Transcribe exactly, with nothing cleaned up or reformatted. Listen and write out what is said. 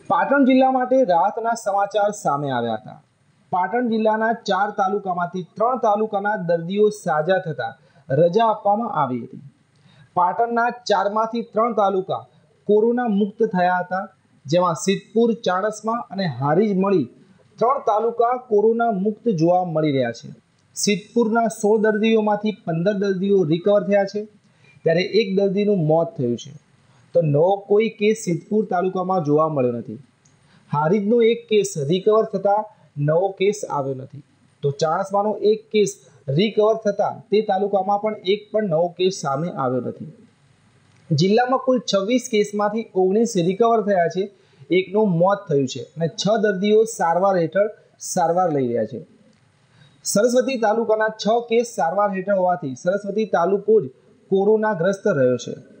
પાટણ જિલ્લા માટે રાહતના સમાચાર સામે આવ્યા હતા। પાટણ જિલ્લાના ચાર તાલુકામાંથી ત્રણ તાલુકાના દર્દીઓ સાજા થતા રજા આપવામાં આવી હતી। પાટણના ચારમાંથી ત્રણ તાલુકા કોરોના મુક્ત થયા હતા, જેમાં સિદ્ધપુર, ચાણસ્મા અને હારીજ મળી ત્રણ તાલુકા કોરોના મુક્ત જોવા મળી રહ્યા છે। સિદ્ધપુરના સોળ દર્દીઓમાંથી પંદર દર્દીઓ રિકવર થયા છે, ત્યારે એક દર્દીનું મોત થયું છે, તો નવો કોઈ કેસ સિદ્ધપુર તાલુકામાં જોવા મળ્યો નથી। હારીજનો એક કેસ રિકવર થતાં નવો કેસ આવ્યો નથી, તો ચાણસ્માનો એક કેસ રિકવર થતાં તે તાલુકામાં પણ એક પણ નવો કેસ સામે આવ્યો નથી। જિલ્લામાં કુલ છવ્વીસ કેસમાંથી ઓગણીસ રિકવર થયા છે, એકનું મોત થયું છે અને છ દર્દીઓ સારવાર હેઠળ સારવાર લઈ રહ્યા છે। સરસ્વતી તાલુકાના છ કેસ સારવાર હેઠળ હોવાથી સરસ્વતી તાલુકો જ કોરોનાગ્રસ્ત રહ્યો છે।